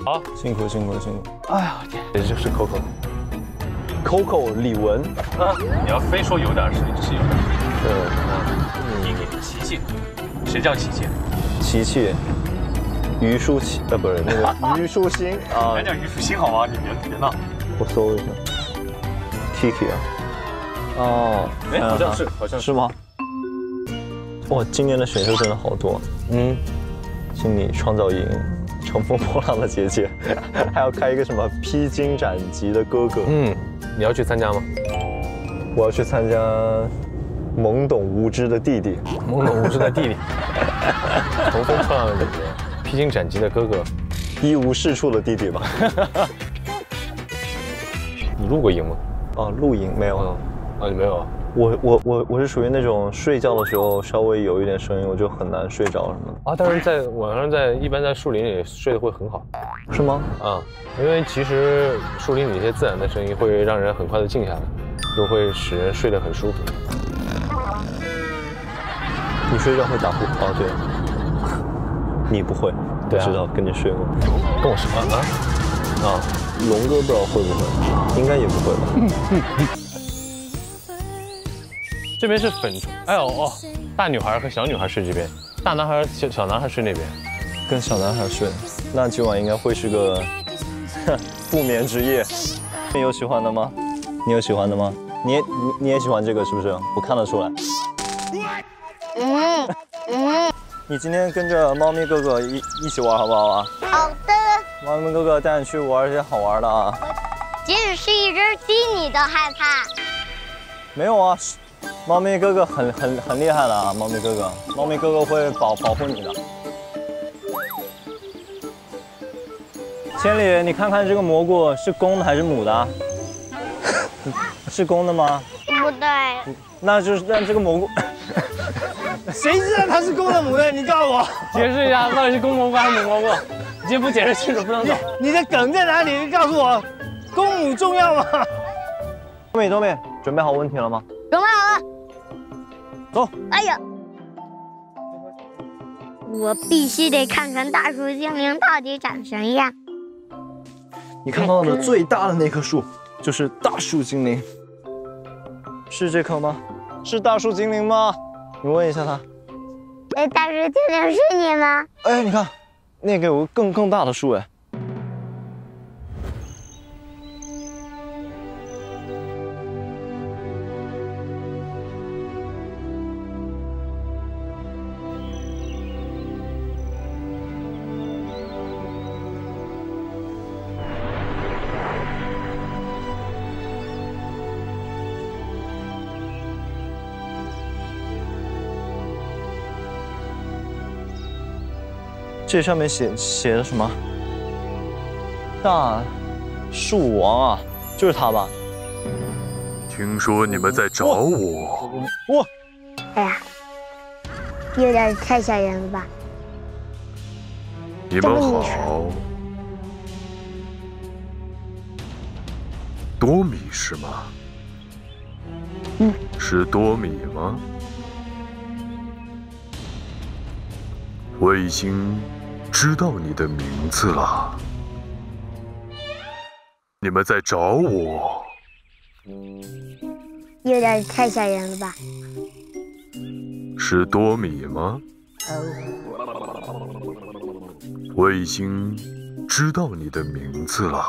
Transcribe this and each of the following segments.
好， 辛苦辛苦辛苦。 哎呀天，这就是 Coco。 Coco 李玟啊，你要非说有点是有点。 对， 你给琪琪，谁叫琪琪？ 琪琪，虞书琪，不是那个虞书欣啊， 人家虞书欣好吗？你别闹。 我搜一下 ，Kiki 啊，哦， 哎，好像是吗？哇，今年的选秀真的好多，经理创造营。 乘风破浪的姐姐，还要开一个什么披荆斩棘的哥哥。 你要去参加吗？ 我要去参加懵懂无知的弟弟。 懵懂无知的弟弟，乘风破浪的姐姐，披荆斩棘的哥哥， 一无是处的弟弟吧。 你露过营吗？ 哦，露营没有。 啊，你没有。 我是属于那种睡觉的时候稍微有一点声音，我就很难睡着什么的啊。但是在晚上一般在树林里睡得会很好， 是吗？ 啊，因为其实树林里一些自然的声音会让人很快的静下来，就会使人睡得很舒服。 你睡觉会打呼？哦，对，你不会， 对啊， 知道跟你睡过， 跟我睡啊， 龙哥不知道会不会，应该也不会吧。 这边是粉床，哎呦哦，大女孩和小女孩睡这边，大男孩小男孩睡那边， 跟小男孩睡，那今晚应该会是个不眠之夜。你有喜欢的吗？你有喜欢的吗？你也喜欢这个是不是？我看得出来。你今天跟着猫咪哥哥一起玩好不好啊？ 好的。 猫咪哥哥带你去玩一些好玩的啊。 即使是一只鸡，你都害怕？ 没有啊。 猫咪哥哥很厉害的啊！猫咪哥哥会保护你的。千里，你看看这个蘑菇是公的还是母的？是公的吗？ 不对。 那这个蘑菇，谁知道它是公的母的？你告诉我， 解释一下到底是公蘑菇还是母蘑菇？你这不解释清楚不能走。 你的梗在哪里？你告诉我，公母重要吗？多美，准备好问题了吗？ 准备好了。 走！ 哎呀，我必须得看看大树精灵到底长什么样。 你看到的最大的那棵树就是大树精灵，是这棵吗？是大树精灵吗？你问一下他。 哎，大树精灵是你吗？ 哎，你看，那个有个更大的树哎。 这上面写的什么？大树王啊，就是他吧？ 听说你们在找我。 哇！ 哎呀，有点太吓人了吧？ 你们好。多米是吗？是多米吗？我已经知道你的名字了。你们在找我。 有点太吓人了吧？ 是多米吗？我已经知道你的名字了。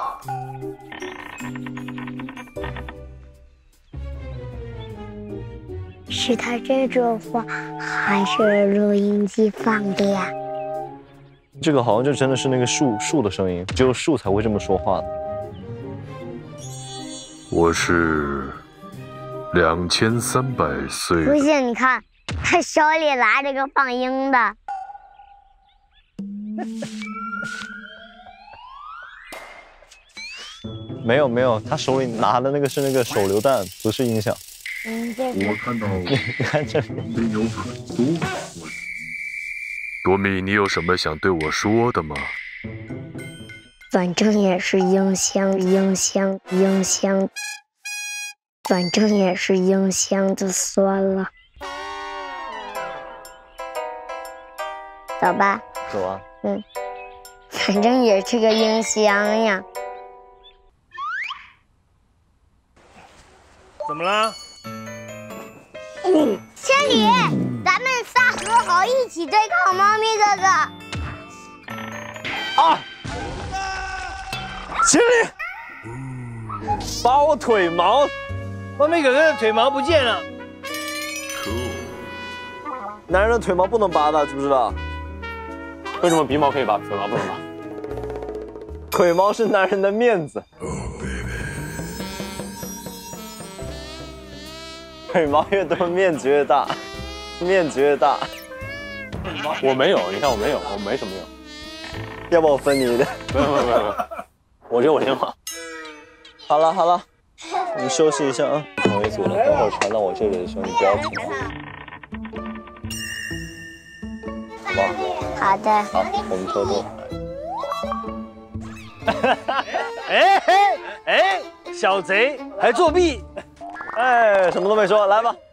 是他真说话，还是录音机放的呀？ 这个好像就真的是那个树的声音，只有树才会这么说话的。 我是2300岁。 不信你看，他手里拿着个放鹰的。 没有，他手里拿的那个是那个手榴弹，不是音响。 我看到你看这里有很多。多米，你有什么想对我说的吗？ 反正也是音箱，反正也是音箱，就算了。走吧。 走啊。 反正也是个音箱呀。 怎么了？ 千里，咱们仨和好一起对抗猫咪哥哥。 啊！千里，把我腿毛， 猫咪哥哥的腿毛不见了。 男人的腿毛不能拔的，知不知道？ 为什么鼻毛可以拔，腿毛不能拔？ 腿毛是男人的面子。腿毛越多，面子越大，面子越大。 我没有，你看我没有，我没什么用。 要不我分你一点？ 没有，我觉得我挺好。 好了，你休息一下啊。我也组了，等会儿传到我这里的时候，你不要停。好吧？ 好的。 好，我们偷偷。 哎，小贼还作弊！ 哎，什么都没说，来吧。